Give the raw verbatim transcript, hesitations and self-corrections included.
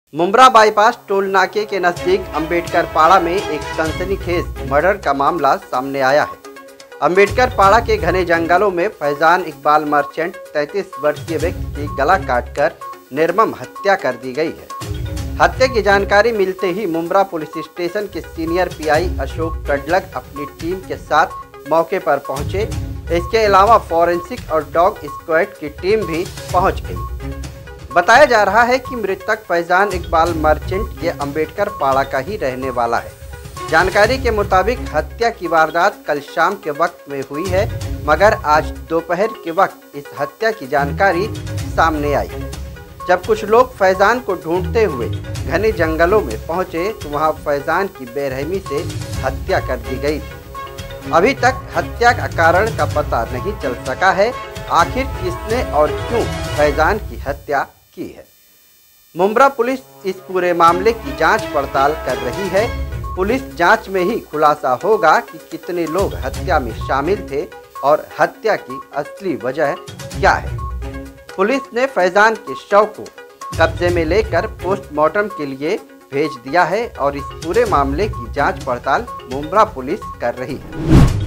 Mumbra bypass toll नाके के नजदीक अंबेडकर पाड़ा में एक सनसनीखेज मर्डर का मामला सामने आया है। अंबेडकर पाड़ा के घने जंगलों में फैजान इकबाल मर्चेंट तैंतीस वर्षीय व्यक्ति की गला काटकर निर्मम हत्या कर दी गई है। हत्या की जानकारी मिलते ही मुंब्रा पुलिस स्टेशन के सीनियर पीआई अशोक कडलक अपनी टीम के साथ मौके पर पहुंचे। इसके अलावा फॉरेंसिक और डॉग स्क्वाड की टीम भी पहुंच गई। बताया जा रहा है कि मृतक फैजान इकबाल मर्चेंट ये अंबेडकर पाड़ा का ही रहने वाला है। जानकारी के मुताबिक हत्या की वारदात कल शाम के वक्त में हुई है, मगर आज दोपहर के वक्त इस हत्या की जानकारी सामने आई है। जब कुछ लोग फैजान को ढूंढते हुए घने जंगलों में पहुंचे तो वहां फैजान की बेरहमी से हत्या कर दी गई थी। अभी तक हत्या का कारण का पता नहीं चल सका है। आखिर किसने और क्यों फैजान की हत्या की है। मुंब्रा पुलिस इस पूरे मामले की जांच पड़ताल कर रही है। पुलिस जांच में ही खुलासा होगा कि कितने लोग हत्या में शामिल थे और हत्या की असली वजह क्या है। पुलिस ने फैजान के शव को कब्जे में लेकर पोस्टमार्टम के लिए भेज दिया है और इस पूरे मामले की जांच पड़ताल मुंब्रा पुलिस कर रही है।